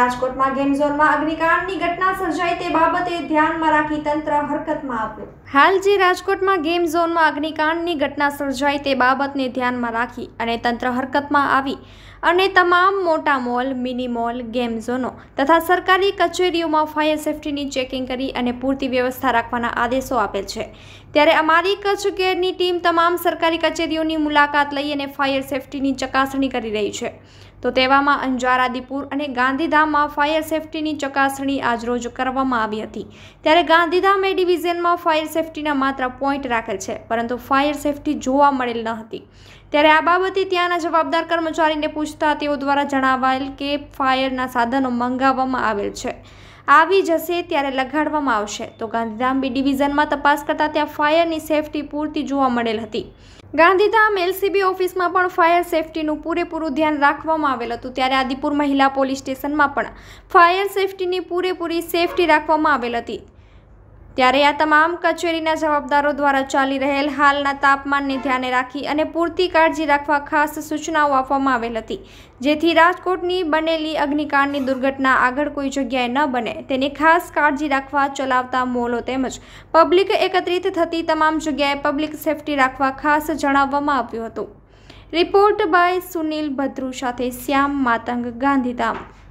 રાજકોટમાં ગેમ ઝોનમાં અગ્નિકાંડની ઘટના સર્જાઈ તે બાબતે ધ્યાનમાં રાખી તંત્ર હરકતમાં આવ્યું। હાલ જે રાજકોટમાં ગેમ ઝોનમાં અગ્નિકાંડની ઘટના સર્જાઈ તે બાબતને ધ્યાનમાં રાખી અને તંત્ર હરકતમાં આવી અને તમામ મોટા મોલ, મિની મોલ, ગેમ ઝોનો તથા સરકારી કચેરીઓમાં ફાયર સેફ્ટીની ચેકિંગ કરી અને પૂરતી વ્યવસ્થા રાખવાના આદેશો આપેલ છે। ત્યારે અમારી કચ્છ કેરની ટીમ તમામ સરકારી કચેરીઓની મુલાકાત લઈ અને ફાયર સેફ્ટીની ચકાસણી કરી રહી છે। તો તેવામાં અંજાર, આદિપુર અને ગાંધીધામમાં ફાયર સેફ્ટીની ચકાસણી આજરોજ કરવામાં આવી હતી। ત્યારે ગાંધીધામ એ ડિવિઝનમાં ફાયર સેફ્ટીના માત્ર પોઈન્ટ રાખેલ છે, પરંતુ ફાયર સેફ્ટી જોવા મળેલ ન હતી। ત્યારે આ બાબતે ત્યાંના જવાબદાર કર્મચારીને પૂછતા તેઓ દ્વારા જણાવાયેલ કે ફાયરના સાધનો મંગાવવામાં આવેલ છે, આવી જશે ત્યારે લગાડવામાં આવશે। તો ગાંધીધામ બી ડિવિઝનમાં તપાસ કરતા ત્યાં ફાયરની સેફ્ટી પૂરતી જોવા મળેલ હતી। ગાંધીધામ એલસીબી ઓફિસમાં પણ ફાયર સેફ્ટીનું પૂરેપૂરું ધ્યાન રાખવામાં આવેલ હતું। ત્યારે આદિપુર મહિલા પોલીસ સ્ટેશનમાં પણ ફાયર સેફ્ટીની પૂરેપૂરી સેફ્ટી રાખવામાં આવેલ હતી। ત્યારે આ તમામ કચેરીના જવાબદારો દ્વારા ચાલી રહેલ હાલના તાપમાનને ધ્યાને રાખી અને પૂરતી કાળજી રાખવા ખાસ સૂચનાઓ આપવામાં આવેલ હતી, જેથી રાજકોટની બનેલી અગ્નિકાંડની દુર્ઘટના આગળ કોઈ જગ્યાએ ન બને તેની ખાસ કાળજી રાખવા ચલાવતા મોલો તેમજ પબ્લિક એકત્રિત થતી તમામ જગ્યાએ પબ્લિક સેફ્ટી રાખવા ખાસ જણાવવામાં આવ્યું હતું। રિપોર્ટ બાય સુનિલ ભદ્રુ સાથે શ્યામ માતંગ, ગાંધીધામ।